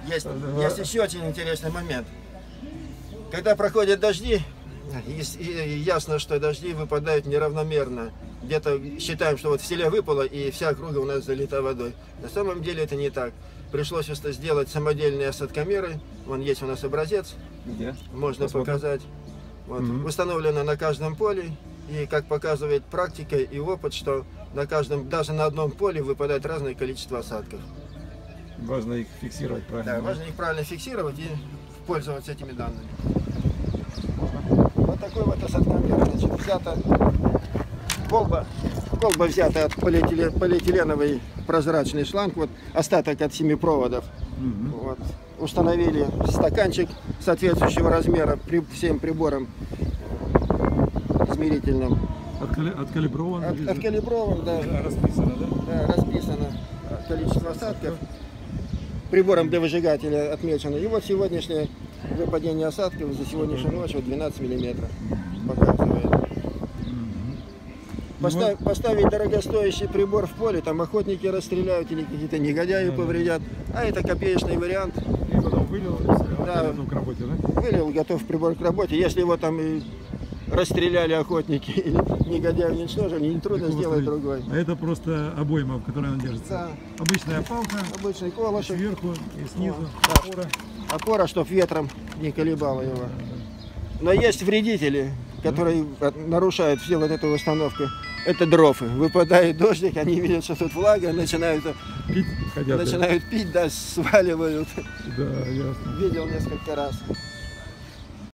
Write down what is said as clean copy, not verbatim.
Есть еще очень интересный момент. Когда проходят дожди, и ясно, что дожди выпадают неравномерно. Где-то считаем, что вот в селе выпало, и вся округа у нас залита водой. На самом деле это не так. Пришлось сделать самодельные осадкомеры. Вон есть у нас образец. Где? Можно показать. Вот. Установлено на каждом поле. И как показывает практика и опыт, что на каждом, даже на одном поле выпадает разное количество осадков. Важно их фиксировать правильно. Да, важно их правильно фиксировать и пользоваться этими данными. Вот такой вот осадкомер. Значит, взята колба взята от полиэтиленовый прозрачный шланг, вот остаток от 7 проводов. Вот. Установили стаканчик соответствующего размера всем приборам измерительным. Откалиброван? Откалиброван, да. Расписано, да? Да, расписано количество осадков. Прибором для выжигателя отмечено. И вот сегодняшнее выпадение осадков за сегодняшнюю ночь вот 12 миллиметров показывает. Поставить дорогостоящий прибор в поле, там охотники расстреляют или какие-то негодяи повредят. А это копеечный вариант. И потом вылил, да, готов к работе, да? Вылил, готов прибор к работе. Если его там и расстреляли охотники или негодяи уничтожили, нетрудно сделать другой. А это просто обойма, в которой она держится. Да. Обычная палка. Обычный колышек. Сверху и снизу. Да. Опора. Опора, чтобы ветром не колебало его. Но есть вредители, которые нарушают всю вот эту установку. Это дрофы. Выпадает дождик, они видят, что тут влага, начинают пить, пить, да, сваливают. Да, ясно. Видел несколько раз.